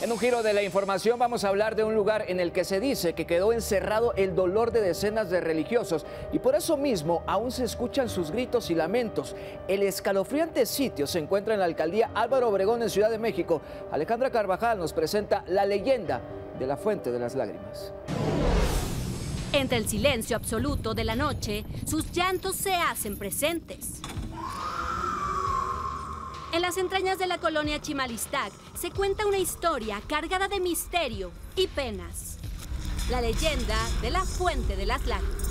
En un giro de la información vamos a hablar de un lugar en el que se dice que quedó encerrado el dolor de decenas de religiosos y por eso mismo aún se escuchan sus gritos y lamentos. El escalofriante sitio se encuentra en la alcaldía Álvaro Obregón en Ciudad de México. Alejandra Carvajal nos presenta la leyenda de la Fuente de las Lágrimas. Entre el silencio absoluto de la noche, sus llantos se hacen presentes. En las entrañas de la colonia Chimalistac se cuenta una historia cargada de misterio y penas. La leyenda de la Fuente de las Lágrimas.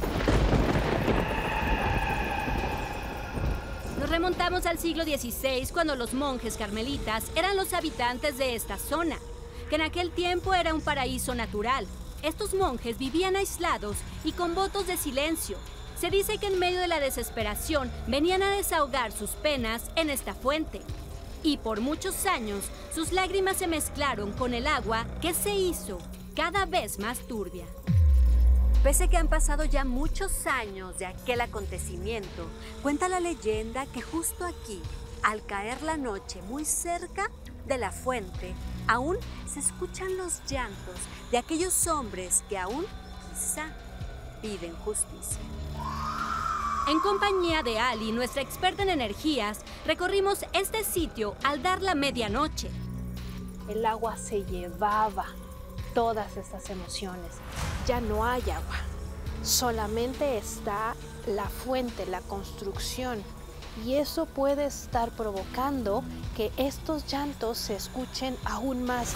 Nos remontamos al siglo XVI, cuando los monjes carmelitas eran los habitantes de esta zona, que en aquel tiempo era un paraíso natural. Estos monjes vivían aislados y con votos de silencio. Se dice que en medio de la desesperación venían a desahogar sus penas en esta fuente. Y por muchos años sus lágrimas se mezclaron con el agua que se hizo cada vez más turbia. Pese que han pasado ya muchos años de aquel acontecimiento, cuenta la leyenda que justo aquí, al caer la noche muy cerca de la fuente, aún se escuchan los llantos de aquellos hombres que aún quizá piden justicia. En compañía de Ali, nuestra experta en energías, recorrimos este sitio al dar la medianoche. El agua se llevaba todas estas emociones. Ya no hay agua, solamente está la fuente, la construcción. Y eso puede estar provocando que estos llantos se escuchen aún más.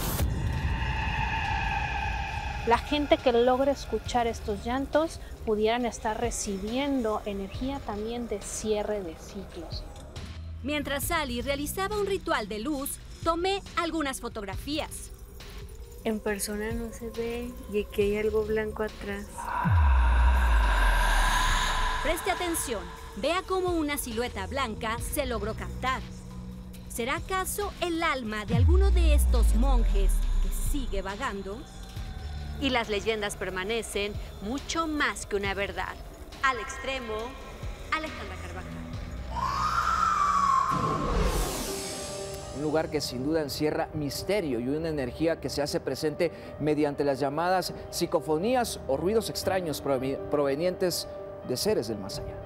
La gente que logra escuchar estos llantos pudieran estar recibiendo energía también de cierre de ciclos. Mientras Ali realizaba un ritual de luz, tomé algunas fotografías. En persona no se ve y aquí hay algo blanco atrás. Preste atención, vea cómo una silueta blanca se logró captar. ¿Será acaso el alma de alguno de estos monjes que sigue vagando? Y las leyendas permanecen mucho más que una verdad. Al extremo, Alejandra Carvajal. Un lugar que sin duda encierra misterio y una energía que se hace presente mediante las llamadas psicofonías o ruidos extraños provenientes de seres del más allá.